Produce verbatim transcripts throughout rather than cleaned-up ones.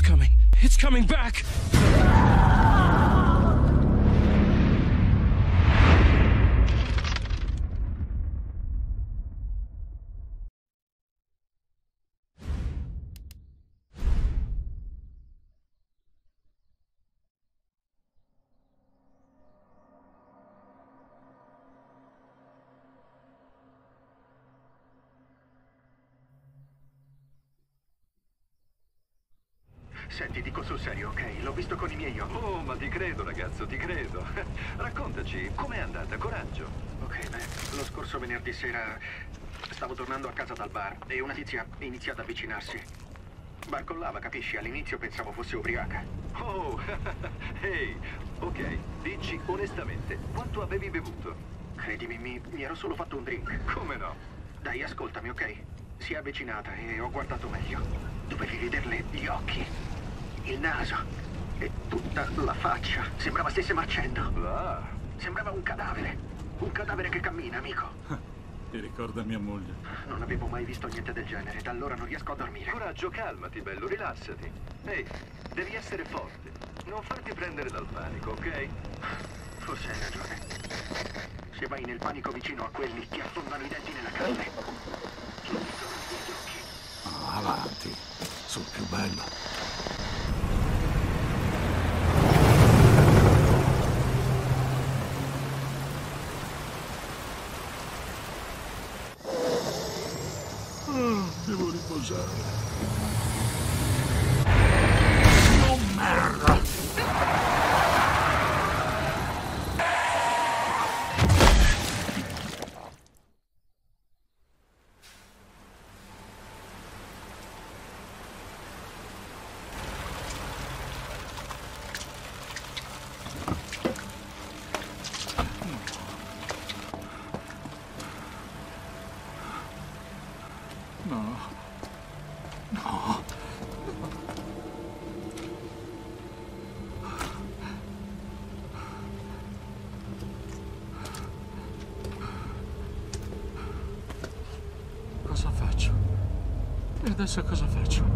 coming. It's coming back! Senti, dico sul serio, ok? L'ho visto con i miei occhi. Oh, ma ti credo, ragazzo, ti credo. Raccontaci, com'è andata? Coraggio. Ok, beh, lo scorso venerdì sera stavo tornando a casa dal bar e una tizia è iniziata ad avvicinarsi. Barcollava, capisci? All'inizio pensavo fosse ubriaca. Oh, ehi, ok, dici onestamente, quanto avevi bevuto? Credimi, mi, mi ero solo fatto un drink. Come no? Dai, ascoltami, ok? Si è avvicinata e ho guardato meglio. Dovevi vederle gli occhi, il naso e tutta la faccia. Sembrava stesse marcendo. Ah. Sembrava un cadavere. Un cadavere che cammina, amico. Ti ricorda mia moglie. Non avevo mai visto niente del genere. Da allora non riesco a dormire. Coraggio, calmati, bello, rilassati. Ehi, devi essere forte. Non farti prendere dal panico, ok? Forse hai ragione. Se vai nel panico vicino a quelli che affondano i denti nella carne, chiudono gli occhi. Oh, avanti, sul più bello. Oh, devo riposare. Oh, merda! No. No. Cosa faccio? E adesso cosa faccio?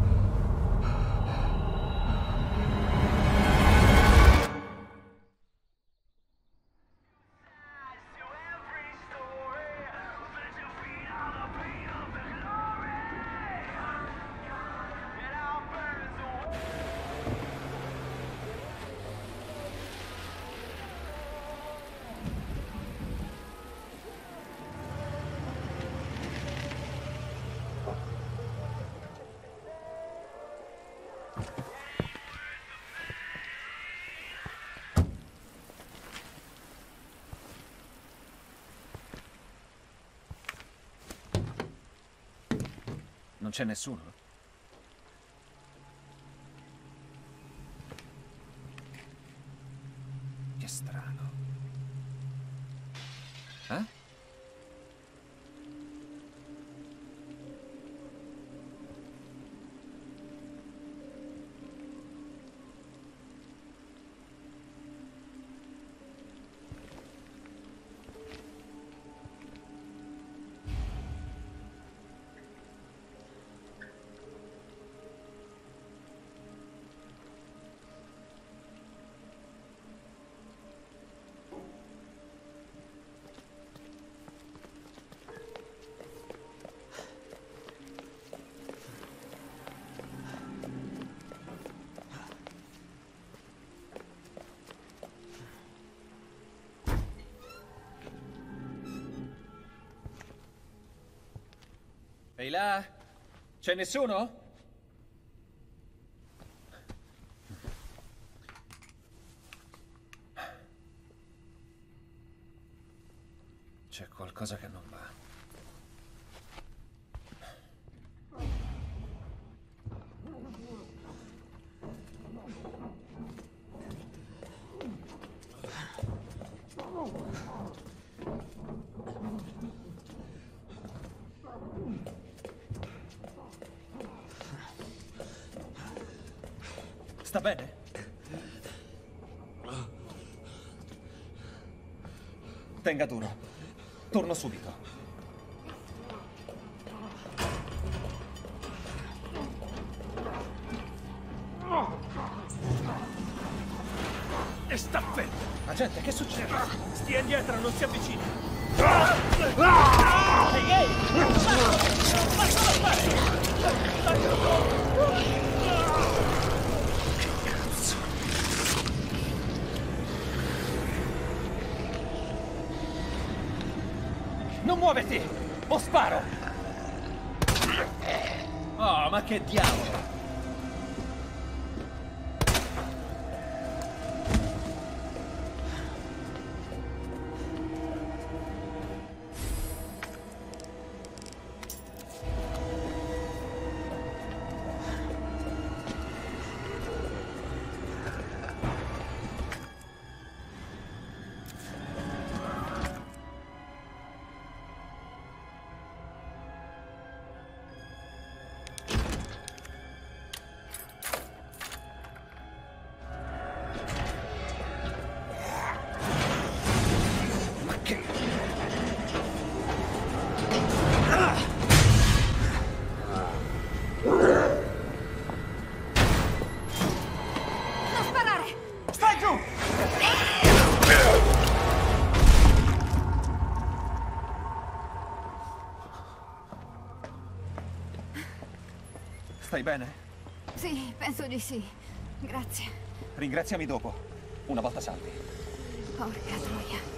Non c'è nessuno? Che strano. Eh? Ehi là? C'è nessuno? C'è qualcosa che non va. Sta bene? Tenga duro. Torno subito. e sta fermo. Agente, che succede? Stia indietro, non si avvicina. Ehi, ehi! Ma cosa fai? Che cazzo? Non muoverti! O sparo! Oh, ma che diavolo! Stai bene? Sì, penso di sì. Grazie. Ringraziami dopo, una volta salvi. Porca troia.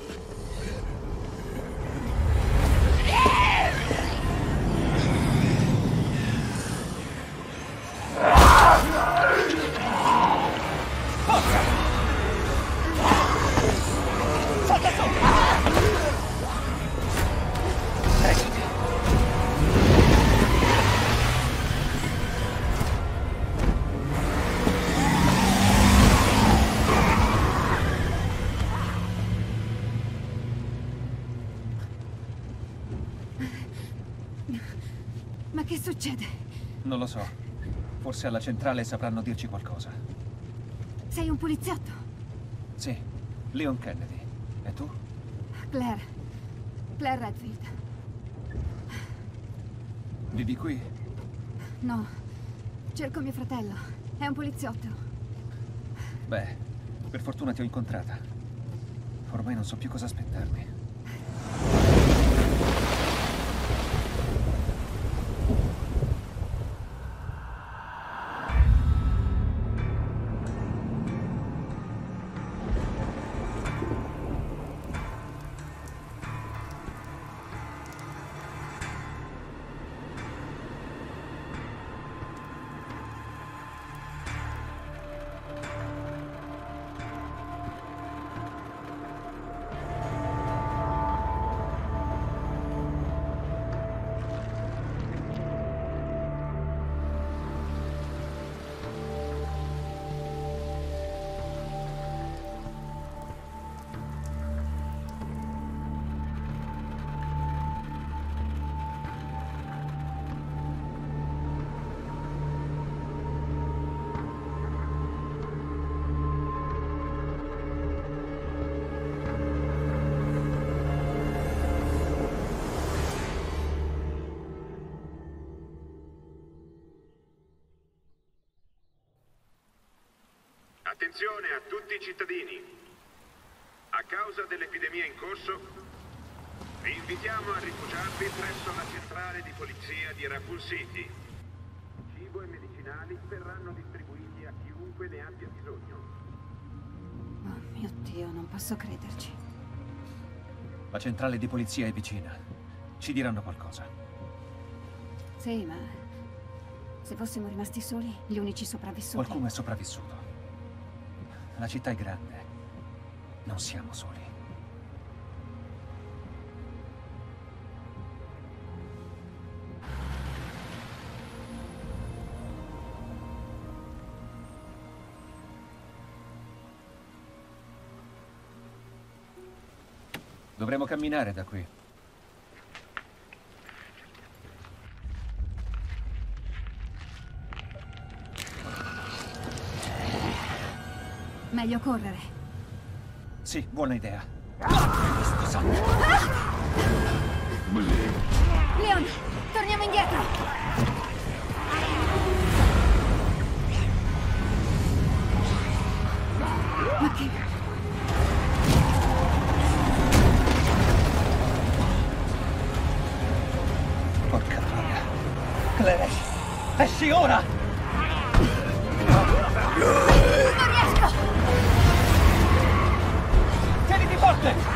Ma che succede? Non lo so. Forse alla centrale sapranno dirci qualcosa. Sei un poliziotto? Sì, Leon Kennedy. E tu? Claire. Claire Redfield. Vivi qui? No. Cerco mio fratello. È un poliziotto. Beh, per fortuna ti ho incontrata. Ormai non so più cosa aspettarmi. Attenzione a tutti i cittadini. A causa dell'epidemia in corso, vi invitiamo a rifugiarvi presso la centrale di polizia di Raccoon City. Cibo e medicinali verranno distribuiti a chiunque ne abbia bisogno. Oh mio Dio, non posso crederci. La centrale di polizia è vicina. Ci diranno qualcosa. Sì, ma se fossimo rimasti soli, gli unici sopravvissuti. Qualcuno è sopravvissuto. La città è grande. Non siamo soli. Dovremo camminare da qui. Meglio correre. Sì, buona idea. Leon, torniamo indietro. Ma che... Porca troia. Claire, esci! Esci ora! Non riesco! Tieniti forte!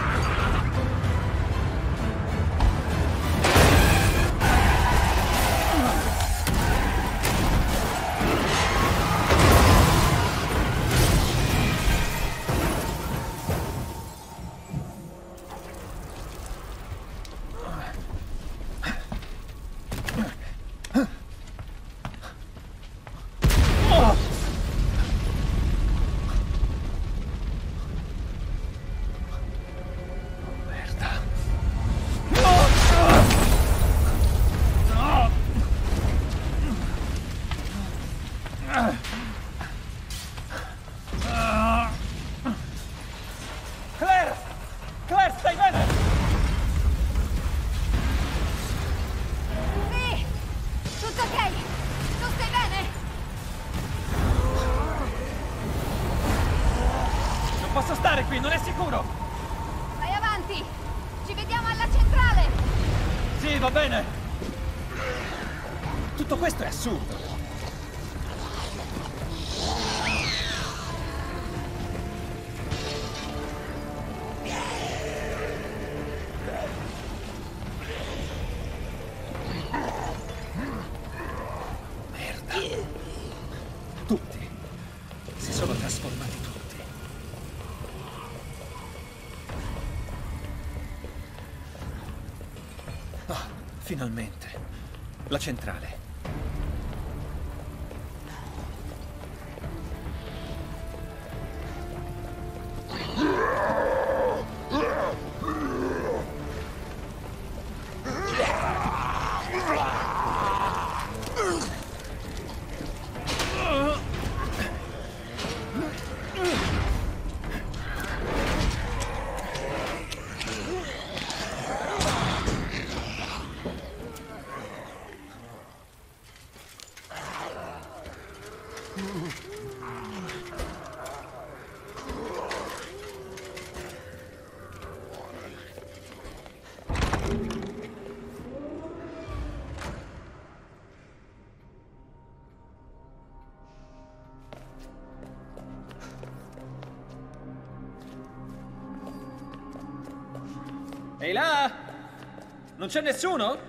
Claire! Claire, stai bene? Sì! Tutto ok! Tu stai bene? Non posso stare qui, non è sicuro! Vai avanti! Ci vediamo alla centrale! Sì, va bene! Tutto questo è assurdo! Tutti. Si sono trasformati tutti. Ah, finalmente. La centrale. Ehi là! Non c'è nessuno?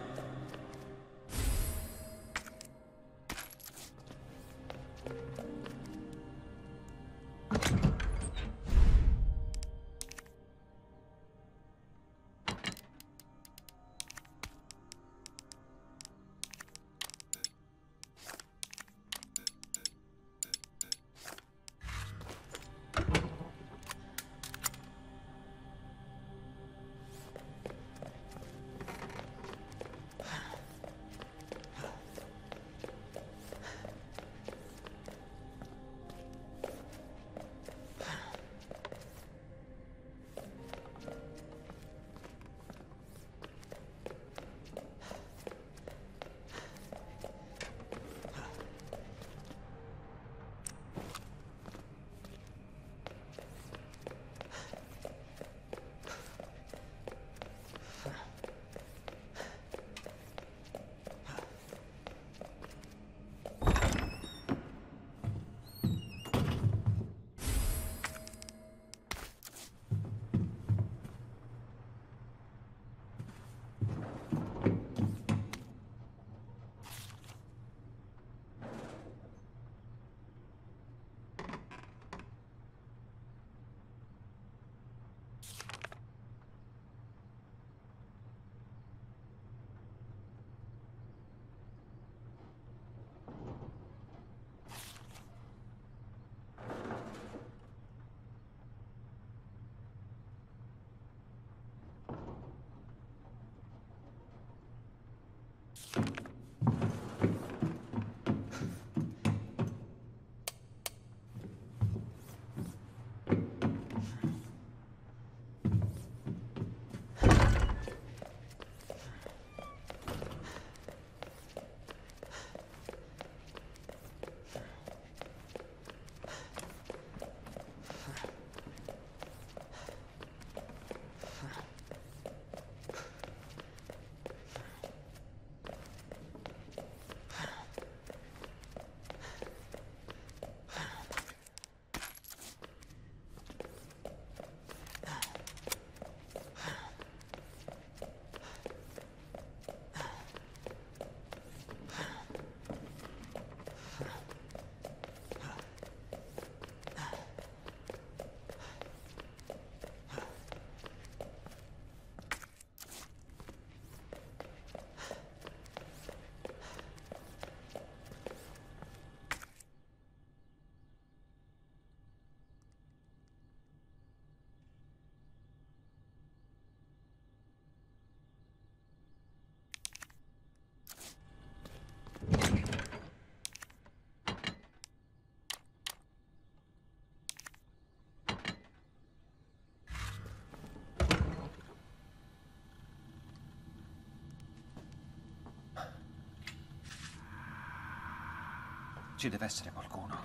Ci deve essere qualcuno.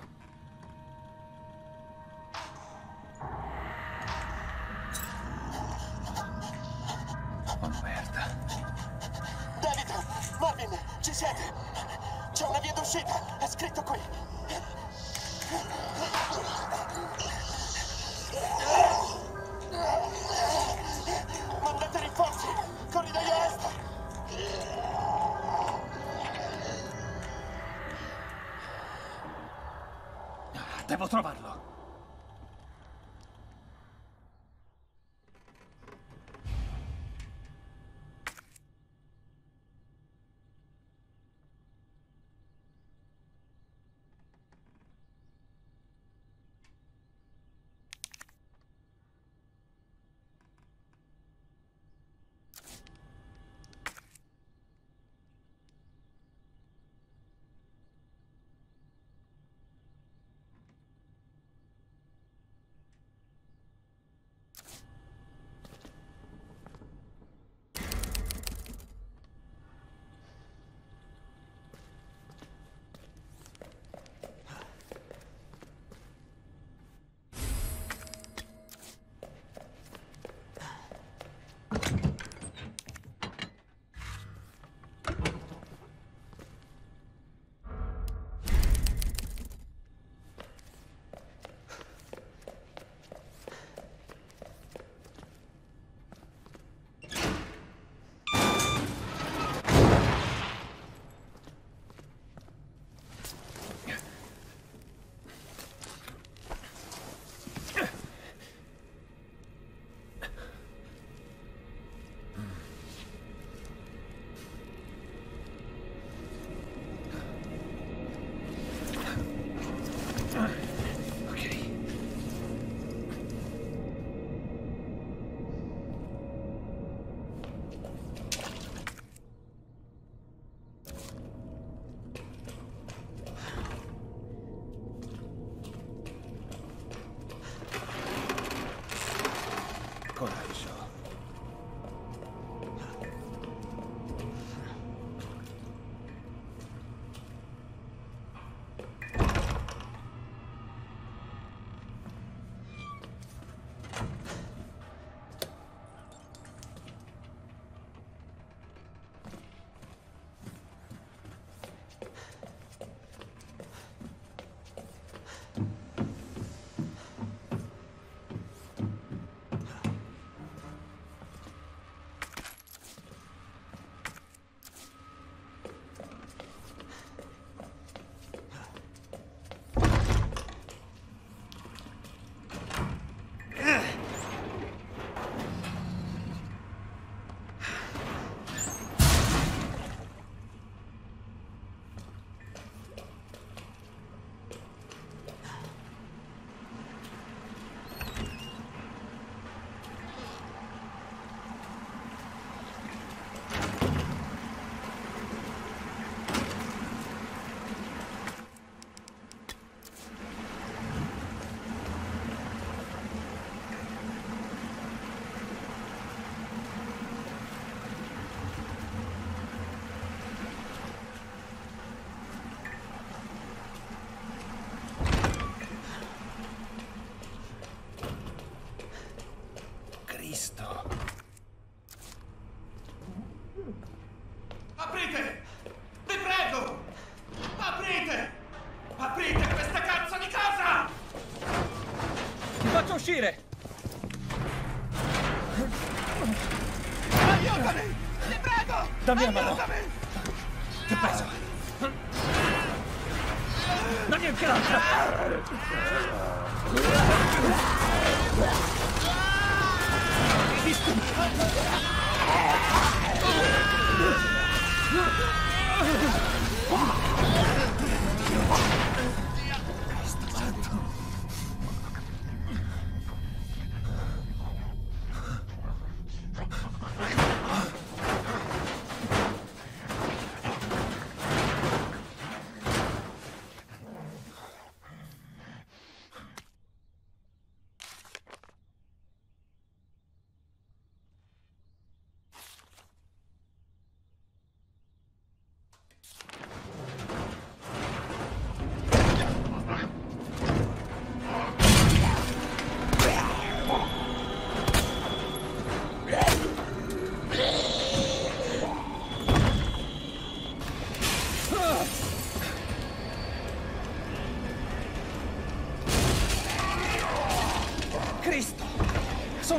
Oh, merda. David! Marvin! Ci siete? C'è una via d'uscita! È scritto qui! Mandate rinforzi! Corridoio est! Devo trovarlo. Coraggio. Aprite! Vi prego! Aprite! Aprite questa cazzo di casa! Ti faccio uscire! Aiutami! Vi prego! Dammi la mano! Aiutami! Ti ho preso! Dammi anche l'altra!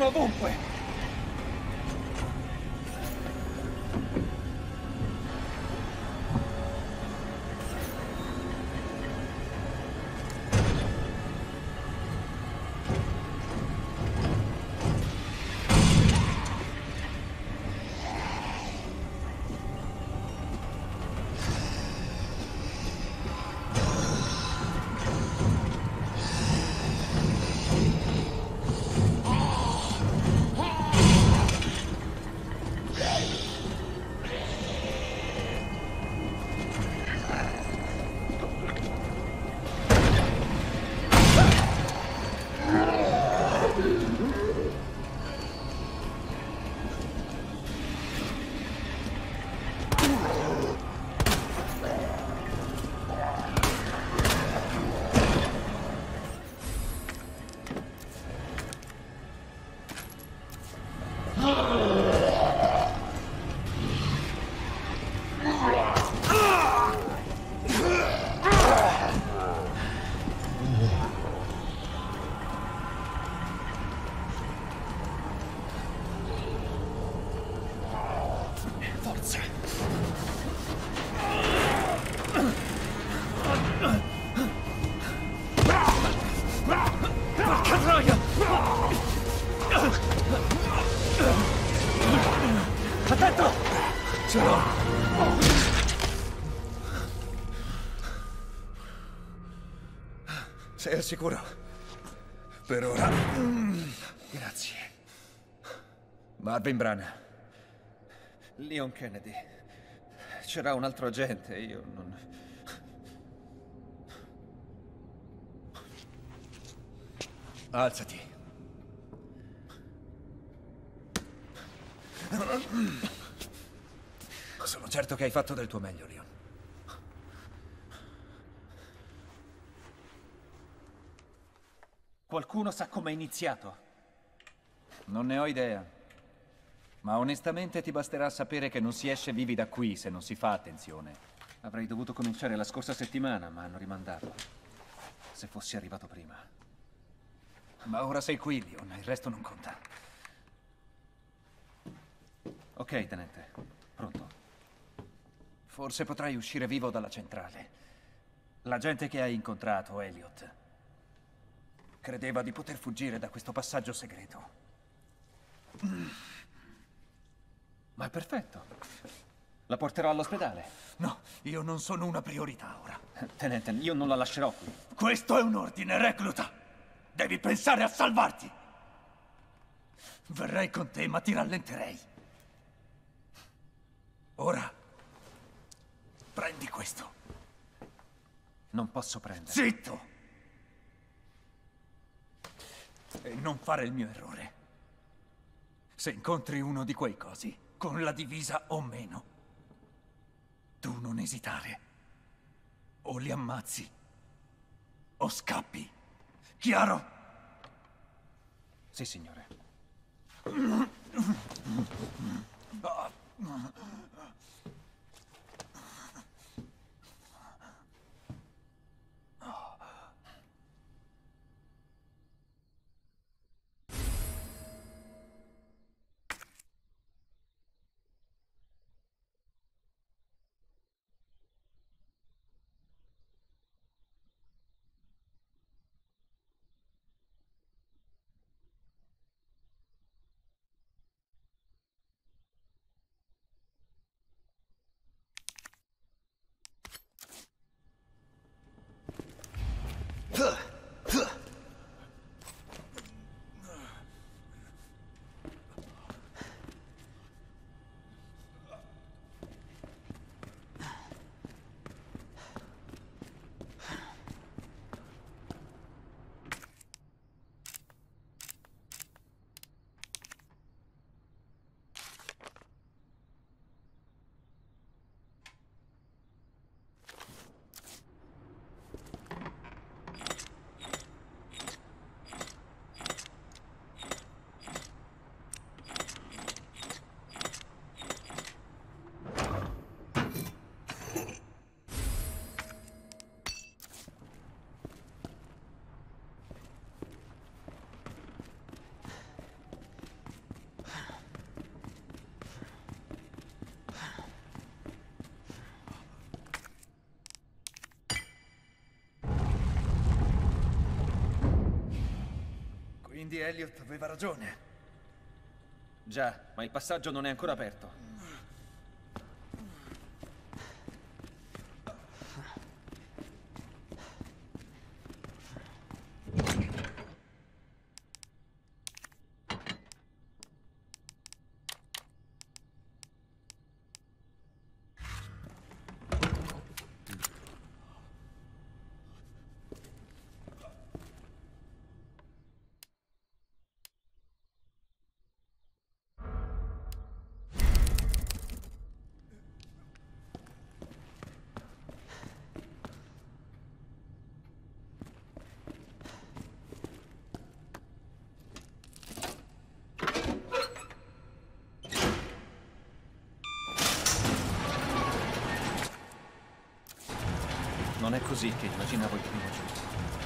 ovunque! Attento! Ce l'ho! Sei al sicuro? Per ora. Grazie. Marvin Branagh. Leon Kennedy. C'era un altro agente, io non... Alzati. Sono certo che hai fatto del tuo meglio, Leon. Qualcuno sa come è iniziato? Non ne ho idea. Ma onestamente ti basterà sapere che non si esce vivi da qui se non si fa attenzione. Avrei dovuto cominciare la scorsa settimana, ma hanno rimandato. Se fossi arrivato prima. Ma ora sei qui, Leon, il resto non conta. Ok, tenente. Pronto. Forse potrai uscire vivo dalla centrale. La gente che hai incontrato, Elliot, credeva di poter fuggire da questo passaggio segreto. Ma è perfetto. La porterò all'ospedale. No, io non sono una priorità ora. Tenente, io non la lascerò qui. Questo è un ordine, recluta. Devi pensare a salvarti. Verrei con te, ma ti rallenterei. Ora, prendi questo. Non posso prendere. Zitto! E non fare il mio errore. Se incontri uno di quei cosi, con la divisa o meno, tu non esitare. O li ammazzi, o scappi. Chiaro? Sì, signore. Quindi Elliot aveva ragione. Già, ma il passaggio non è ancora aperto. Non è così che immaginavo il primo giorno.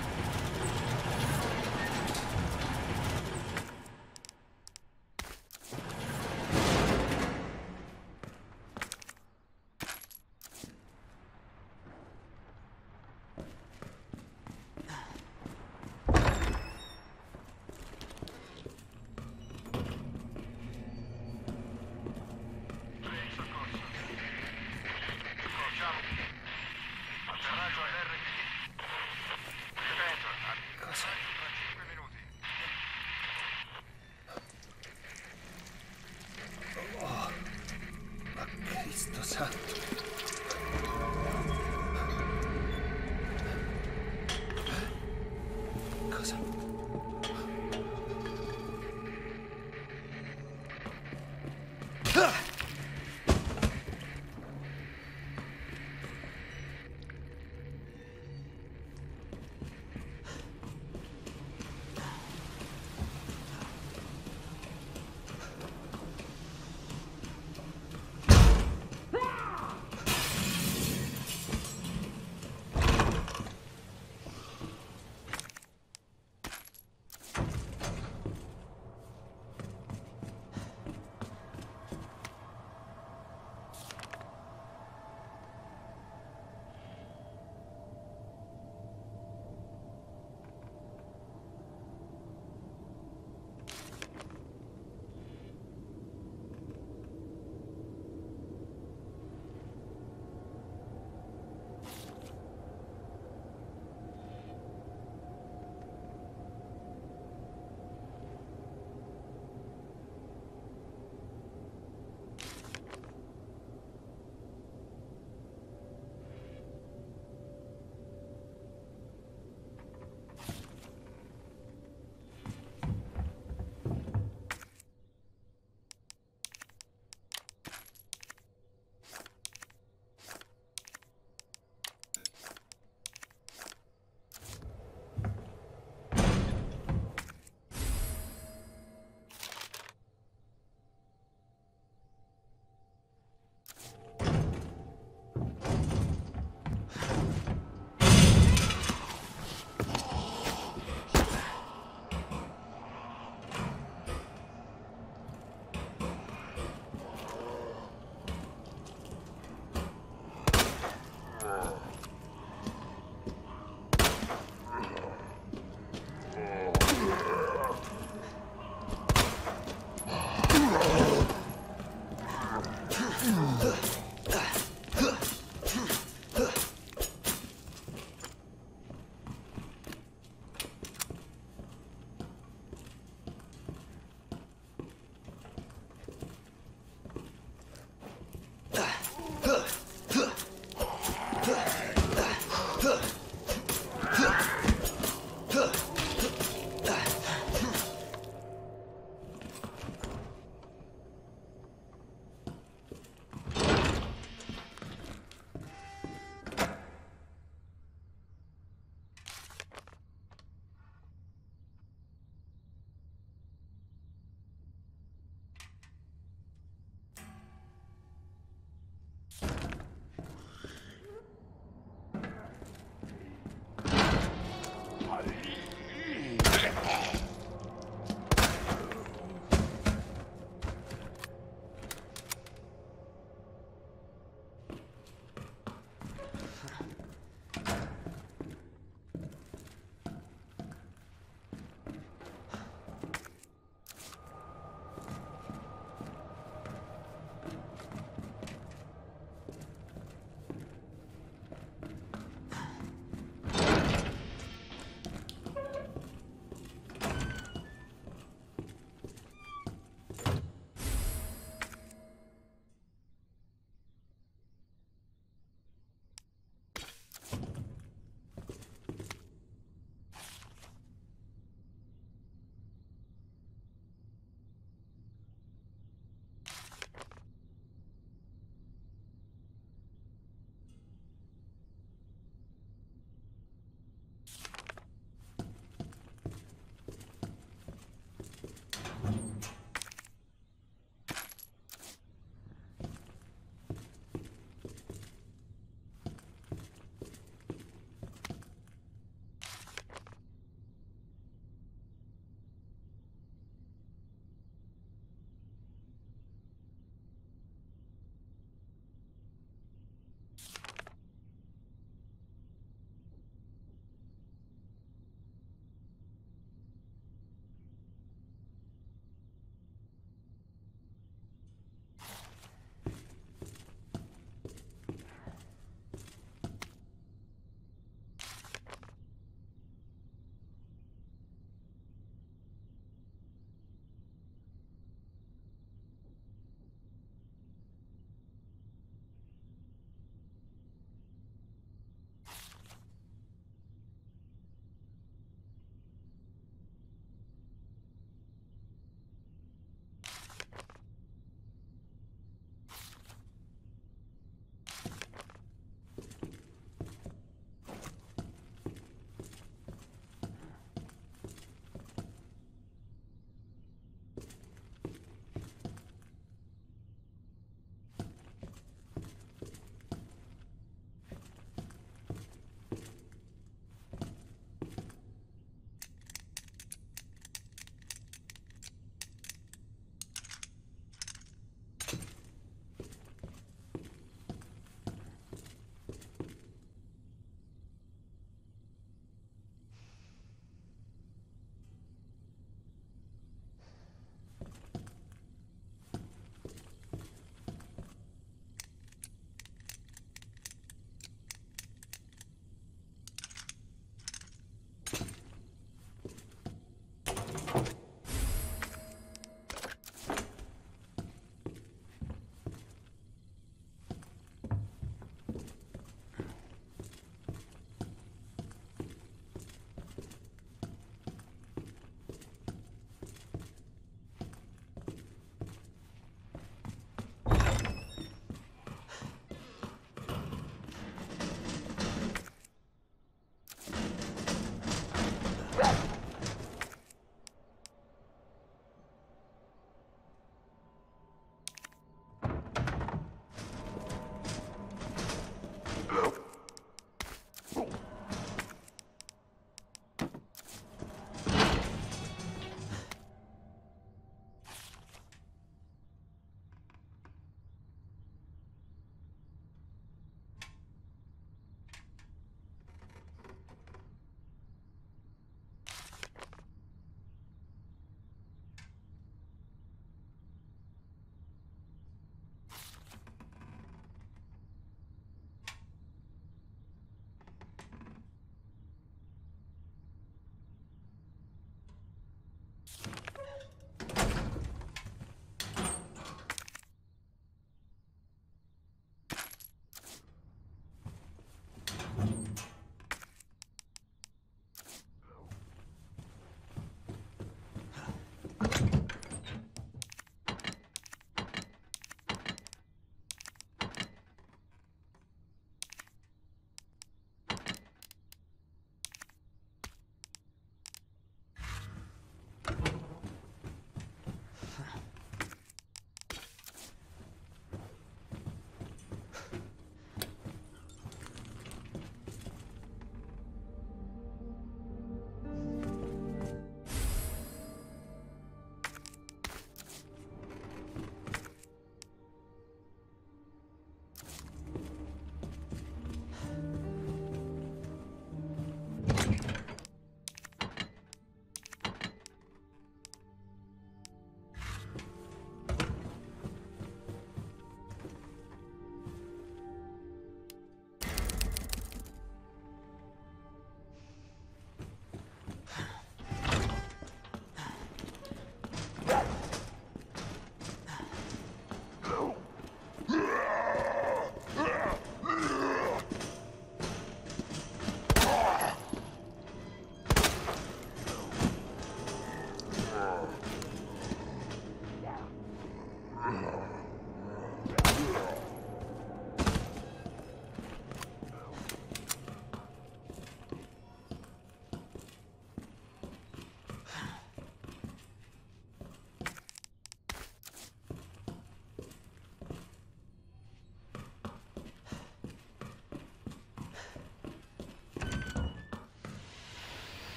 Cristo santo. Cosa?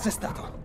Cos'è stato?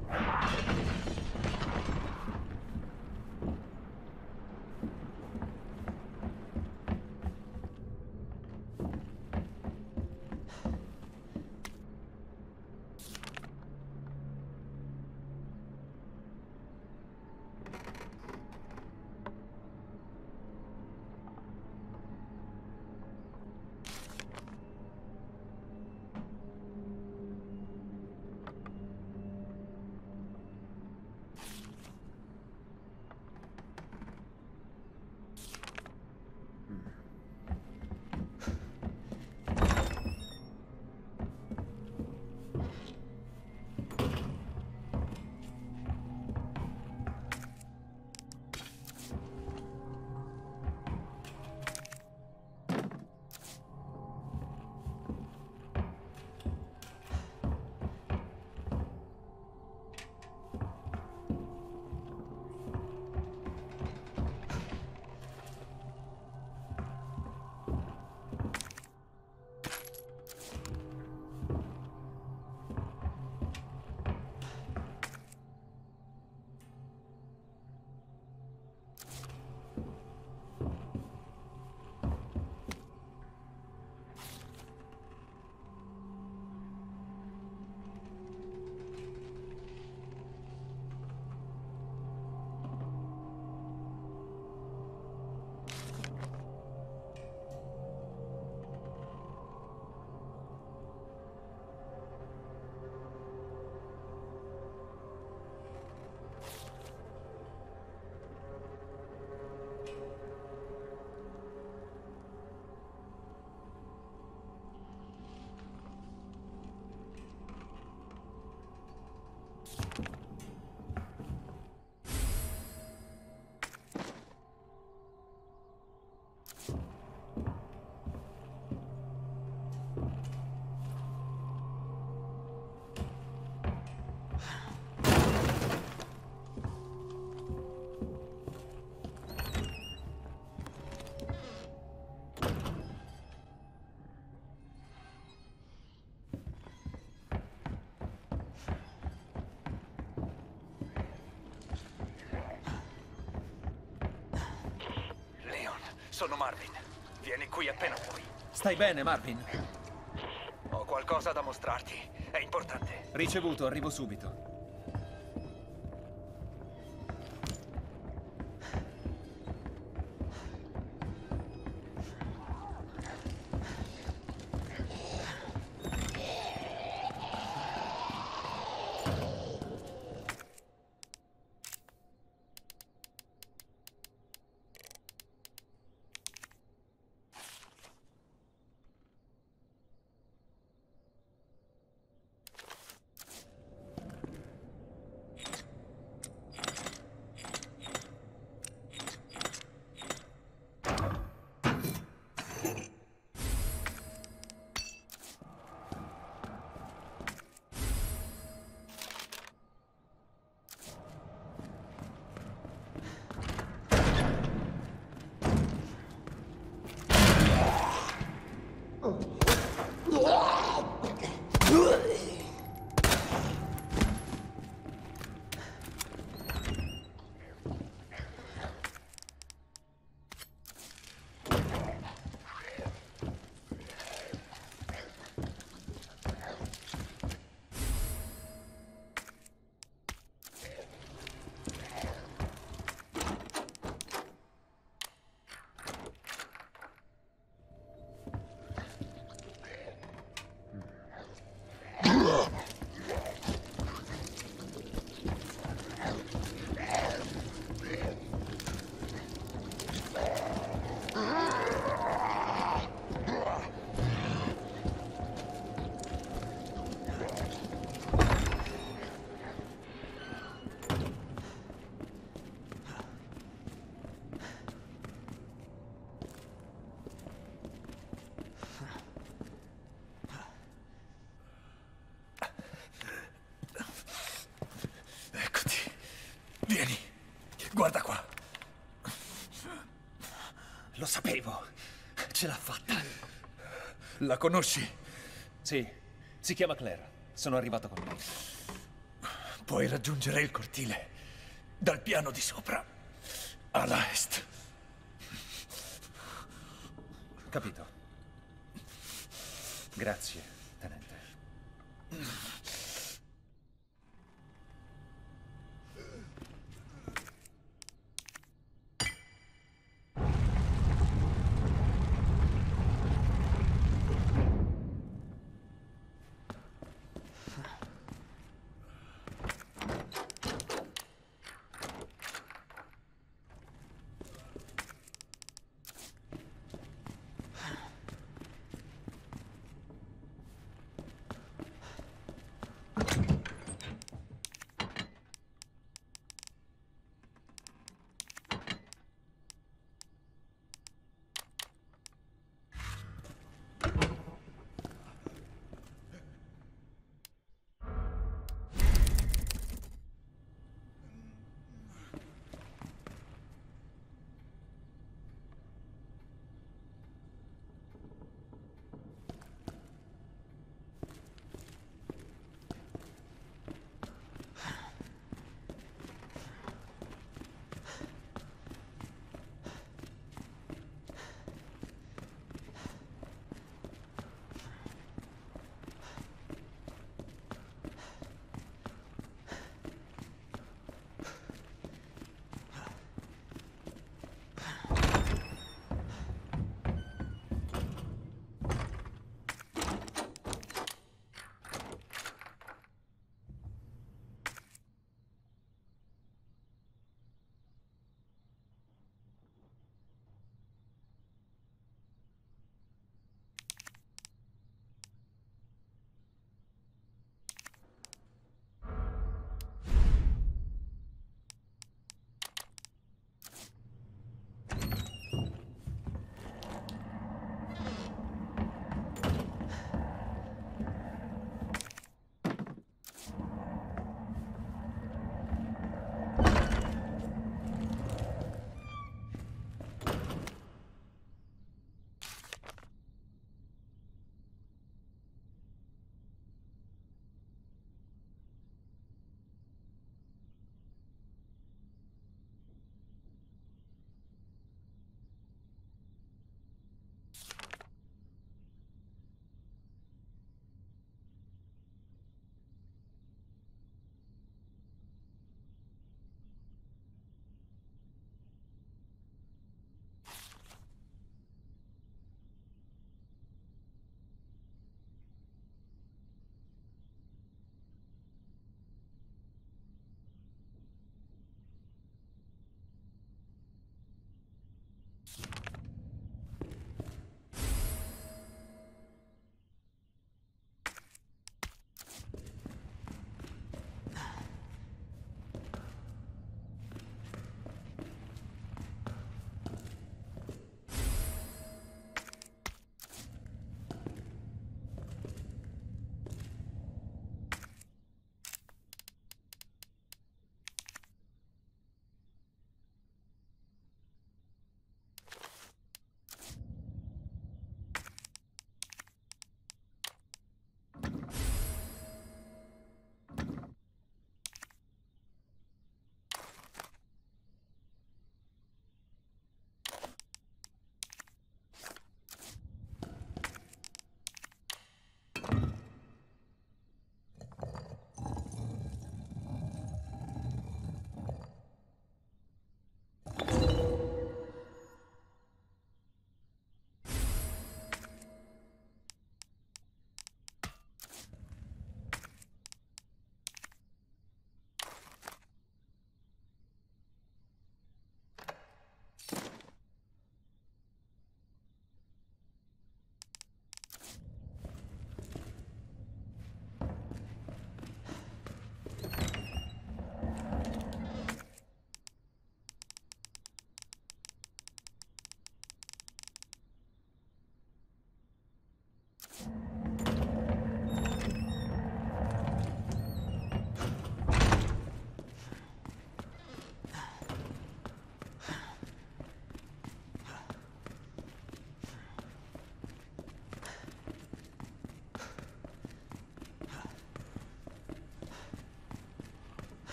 Sono Marvin. Vieni qui appena puoi. Stai bene, Marvin? Ho qualcosa da mostrarti. È importante. Ricevuto, arrivo subito. Vieni, guarda qua. Lo sapevo. Ce l'ha fatta. La conosci? Sì, si chiama Claire. Sono arrivato con lei. puoi raggiungere il cortile dal piano di sopra, alla est. Capito. Grazie, tenente.